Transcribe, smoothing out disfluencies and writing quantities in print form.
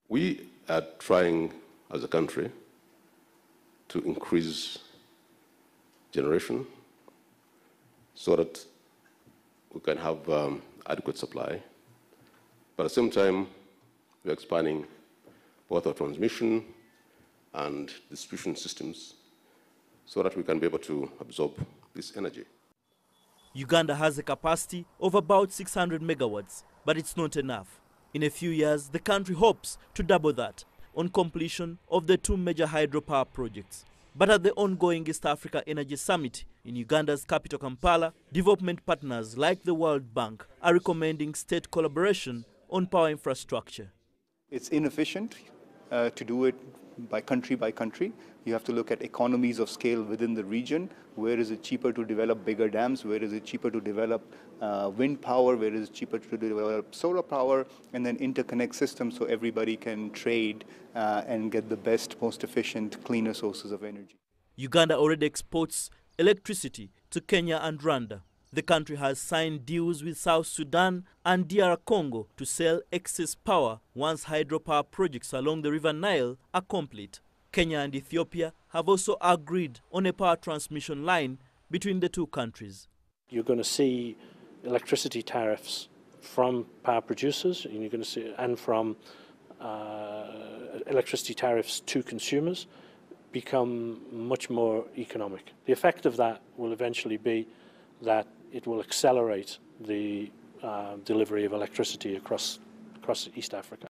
We are trying as a country to increase generation so that we can have adequate supply. But at the same time, we're expanding both our transmission and distribution systems so that we can be able to absorb this energy. Uganda has a capacity of about 600 megawatts, but it's not enough. In a few years, the country hopes to double that on completion of the two major hydropower projects. But at the ongoing East Africa Energy Summit in Uganda's capital Kampala, development partners like the World Bank are recommending state collaboration on power infrastructure. It's inefficient to do it by country. You have to look at economies of scale within the region. Where is it cheaper to develop bigger dams? Where is it cheaper to develop wind power? Where is it cheaper to develop solar power? And then interconnect systems so everybody can trade and get the best, most efficient, cleaner sources of energy. Uganda already exports electricity to Kenya and Rwanda. The country has signed deals with South Sudan and DR Congo to sell excess power once hydropower projects along the River Nile are complete. Kenya and Ethiopia have also agreed on a power transmission line between the two countries. You're going to see electricity tariffs from power producers, and you're going to see, and from electricity tariffs to consumers become much more economic. The effect of that will eventually be that it will accelerate the delivery of electricity across East Africa.